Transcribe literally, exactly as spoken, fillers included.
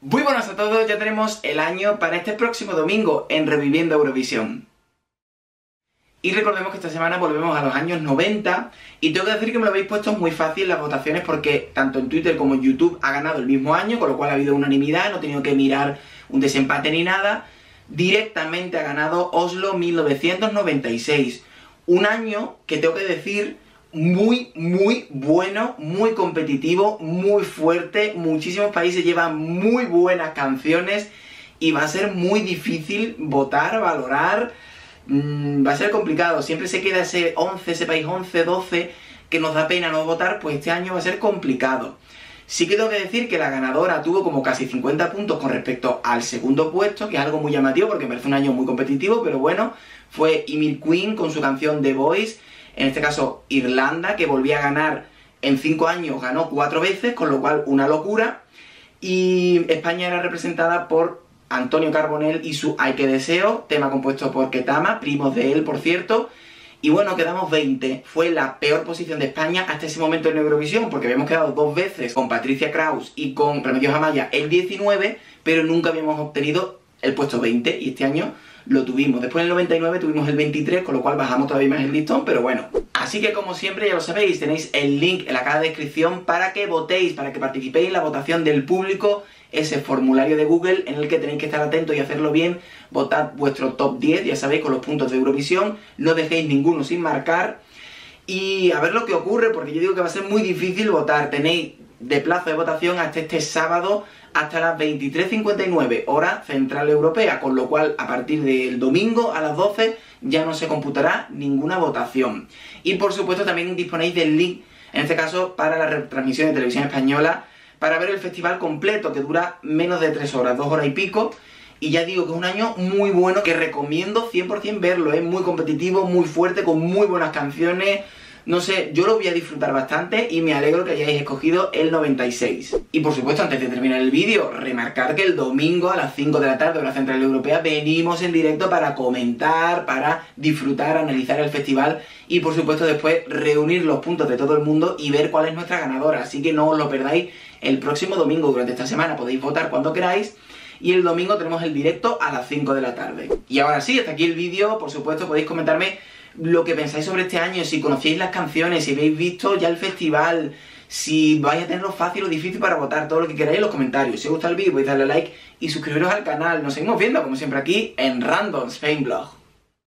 Muy buenas a todos, ya tenemos el año para este próximo domingo en Reviviendo Eurovisión. Y recordemos que esta semana volvemos a los años noventa y tengo que decir que me lo habéis puesto muy fácil las votaciones porque tanto en Twitter como en YouTube ha ganado el mismo año, con lo cual ha habido unanimidad, no he tenido que mirar un desempate ni nada. Directamente ha ganado Oslo mil novecientos noventa y seis, un año que tengo que decir muy, muy bueno, muy competitivo, muy fuerte, muchísimos países llevan muy buenas canciones y va a ser muy difícil votar, valorar, mmm, va a ser complicado, siempre se queda ese once, ese país once, doce, que nos da pena no votar, pues este año va a ser complicado. Sí que tengo que decir que la ganadora tuvo como casi cincuenta puntos con respecto al segundo puesto, que es algo muy llamativo porque me parece un año muy competitivo, pero bueno, fue Emil Quinn con su canción The Voice. En este caso, Irlanda, que volvía a ganar en cinco años, ganó cuatro veces, con lo cual una locura. Y España era representada por Antonio Carbonell y su Ay que deseo, tema compuesto por Ketama, primos de él, por cierto. Y bueno, quedamos veinte. Fue la peor posición de España hasta ese momento en Eurovisión, porque habíamos quedado dos veces con Patricia Kraus y con Remedios Amaya el diecinueve, pero nunca habíamos obtenido el puesto veinte, y este año lo tuvimos. Después en el noventa y nueve tuvimos el veintitrés, con lo cual bajamos todavía más el listón, pero bueno. Así que como siempre ya lo sabéis, tenéis el link en la caja de descripción para que votéis, para que participéis en la votación del público, ese formulario de Google en el que tenéis que estar atentos y hacerlo bien. Votad vuestro top diez, ya sabéis, con los puntos de Eurovisión, no dejéis ninguno sin marcar y a ver lo que ocurre, porque yo digo que va a ser muy difícil votar. Tenéis de plazo de votación hasta este sábado, hasta las veintitrés cincuenta y nueve, hora central europea, con lo cual a partir del domingo a las doce ya no se computará ninguna votación. Y por supuesto también disponéis del link, en este caso para la retransmisión de Televisión Española, para ver el festival completo, que dura menos de tres horas, dos horas y pico. Y ya digo que es un año muy bueno, que recomiendo cien por cien verlo, es muy competitivo, muy fuerte, con muy buenas canciones. No sé, yo lo voy a disfrutar bastante y me alegro que hayáis escogido el noventa y seis. Y por supuesto, antes de terminar el vídeo, remarcar que el domingo a las cinco de la tarde, hora central europea, venimos en directo para comentar, para disfrutar, analizar el festival y por supuesto después reunir los puntos de todo el mundo y ver cuál es nuestra ganadora. Así que no os lo perdáis el próximo domingo. Durante esta semana podéis votar cuando queráis. Y el domingo tenemos el directo a las cinco de la tarde. Y ahora sí, hasta aquí el vídeo. Por supuesto podéis comentarme lo que pensáis sobre este año, si conocéis las canciones, si habéis visto ya el festival, si vais a tenerlo fácil o difícil para votar, todo lo que queráis en los comentarios. Si os gusta el vídeo podéis darle like y suscribiros al canal. Nos seguimos viendo como siempre aquí en Random Spain Blog.